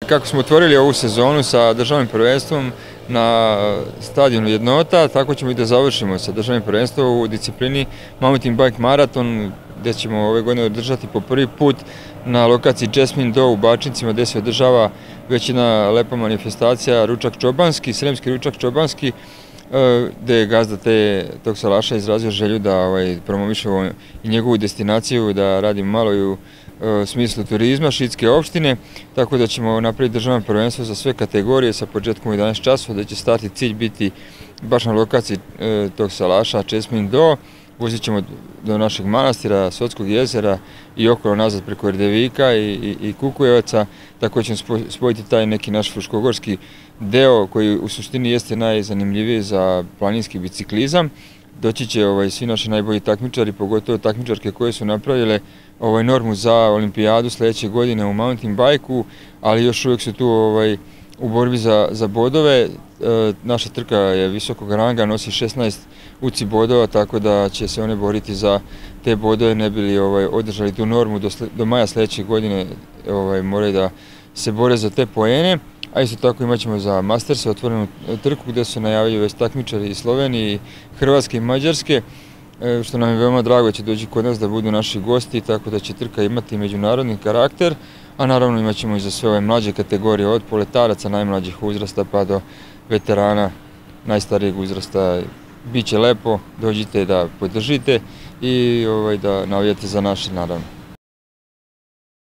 Kako smo otvorili ovu sezonu sa državnim prvenstvom na stadionu Jednota, tako ćemo i da završimo sa državnim prvenstvom u disciplini Mountain Bike Marathon, gdje ćemo ove godine održati po prvi put na lokaciji Jasmine Doe u Bačnicima, gdje se održava već jedna lepa manifestacija Ručak Čobanski, Sremski Ručak Čobanski, gdje je gazda tog salaša izrazio želju da promovišemo i njegovu destinaciju, da radimo malo i u smislu turizma Šidske opštine, tako da ćemo napraviti državno prvenstvo za sve kategorije sa početkom u 11 časova, da će startni cilj biti baš na lokaciji tog salaša Jasmine Doe. Vozit ćemo do našeg manastira, Sotskog jezera i okolo nazad preko Erdevika i Kukujevaca, tako ćemo spojiti taj neki naš fruškogorski deo koji u suštini jeste najzanimljiviji za planinski biciklizam. Doći će svi naši najbolji takmičari, pogotovo takmičarke koje su napravile normu za olimpijadu sljedeće godine u mountain bike-u, ali još uvijek su tu u borbi za bodove. Naša trka je visokog ranga, nosi 16 UCI bodova, tako da će se one boriti za te bodove, ne bi li održali tu normu do maja sljedeće godine, moraju da se bore za te poene. A isto tako imat ćemo za Masters otvorenu trku gdje se najavljaju već takmičari iz Slovenije, Hrvatske i Mađarske, što nam je veoma drago da će doći kod nas da budu naši gosti, tako da će trka imati međunarodni karakter, a naravno imat ćemo i za sve ove mlađe kategorije, od poletaraca najmlađih uzrasta pa do veterana najstarijeg uzrasta. Biće lepo, dođite da podržite i da navijate za naše, naravno.